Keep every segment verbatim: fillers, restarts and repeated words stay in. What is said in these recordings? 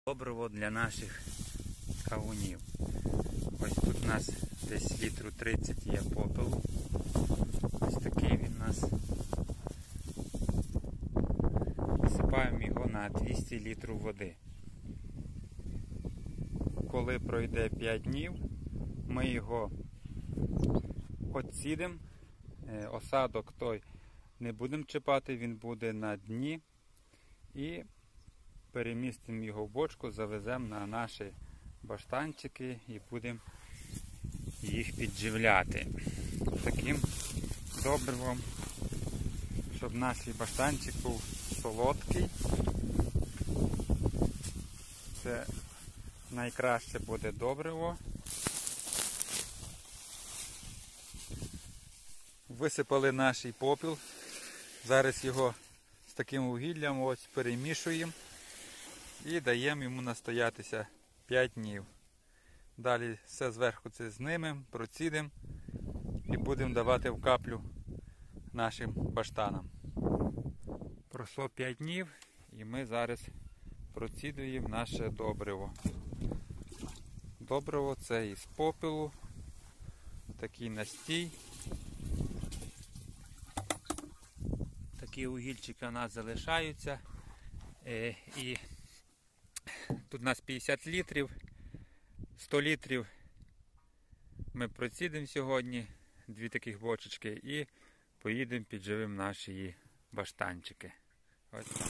Добриво для наших кавунів. Ось тут у нас десь літру тридцять є попелу. Ось такий він у нас. Висипаємо його на двісті літрів води. Коли пройде п'ять днів, ми його відсідимо. Осадок той не будемо чіпати, він буде на дні. І перемістимо його в бочку, завеземо на наші баштанчики і будемо їх підживляти таким добривом, щоб наш баштанчик був солодкий. Це найкраще буде добриво. Висипали наш попіл. Зараз його з таким вугіллям ось перемішуємо і даємо йому настоятися п'ять днів. Далі все зверху це знімемо, процідимо і будемо давати в каплю нашим баштанам. Пройшло п'ять днів і ми зараз процідуємо наше добриво. Добриво це із попелу, такий настій. Такі вугільчики у нас залишаються. Е, і тут у нас п'ятдесят літрів, сто літрів ми процідимо сьогодні, дві таких бочечки, і поїдемо підживимо наші баштанчики. Ось так.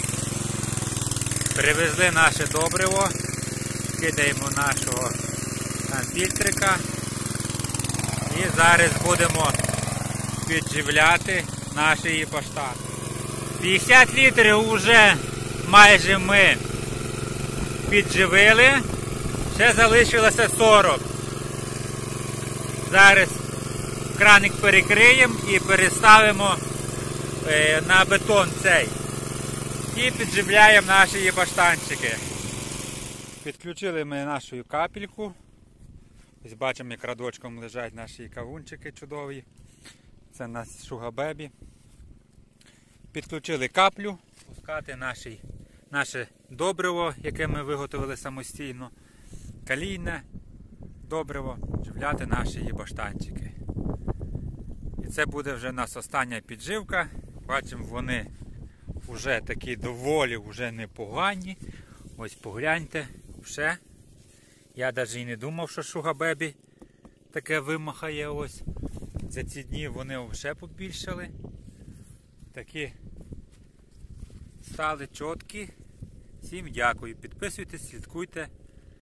Привезли наше добриво, кидаємо нашого там фільтрика і зараз будемо підживляти наші баштани. п'ятдесят літрів вже майже ми підживили, ще залишилося сорок. Зараз краник перекриємо і переставимо на бетон цей. І підживляємо наші баштанчики. Підключили ми нашу капельку. Ось бачимо, як радочком лежать наші кавунчики чудові. Це у нас шугабебі. Підключили каплю, пускати наші, наше добриво, яке ми виготовили самостійно, калійне добриво, живляти наші баштанчики. І це буде вже у нас остання підживка. Бачимо, вони вже такі доволі вже непогані. Ось погляньте, вже. Я навіть і не думав, що шугабебі таке вимахає ось. За ці дні вони вже побільшали. Такі стали чіткі. Всім дякую. Підписуйтесь, слідкуйте.